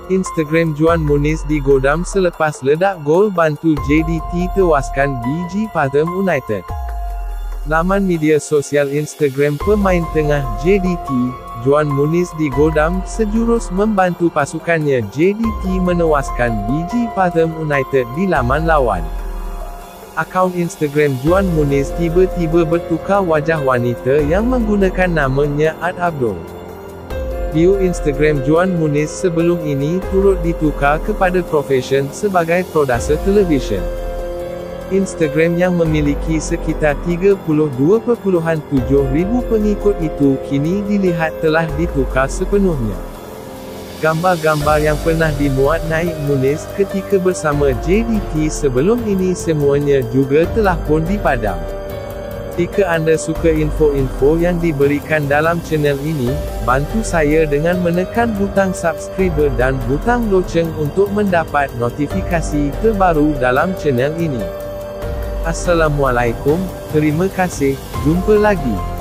Instagram Juan Muniz digodam selepas ledak gol bantu JDT tewaskan BG Pathum United. Laman media sosial Instagram pemain tengah JDT, Juan Muniz digodam sejurus membantu pasukannya JDT menewaskan BG Pathum United di laman lawan. Akaun Instagram Juan Muniz tiba-tiba bertukar wajah wanita yang menggunakan namanya Ad Abdul. Bio Instagram Juan Muniz sebelum ini turut ditukar kepada profesion sebagai produser televisyen. Instagram yang memiliki sekitar 32.7 ribu pengikut itu kini dilihat telah ditukar sepenuhnya. Gambar-gambar yang pernah dimuat naik Muniz ketika bersama JDT sebelum ini semuanya juga telah pun dipadam. Jika anda suka info-info yang diberikan dalam channel ini, bantu saya dengan menekan butang subscribe dan butang loceng untuk mendapat notifikasi terbaru dalam channel ini. Assalamualaikum, terima kasih, jumpa lagi.